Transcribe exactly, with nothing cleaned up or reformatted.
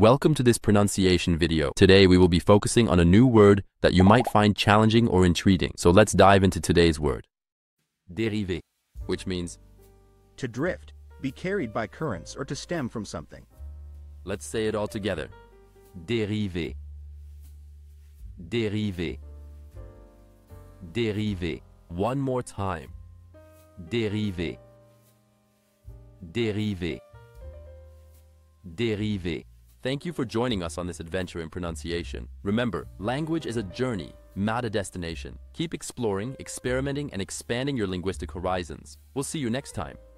Welcome to this pronunciation video. Today we will be focusing on a new word that you might find challenging or intriguing. So let's dive into today's word. Dériver, which means to drift, be carried by currents, or to stem from something. Let's say it all together. Dériver. Dériver. Dériver. One more time. Dériver. Dériver. Dériver. Thank you for joining us on this adventure in pronunciation. Remember, language is a journey, not a destination. Keep exploring, experimenting, and expanding your linguistic horizons. We'll see you next time.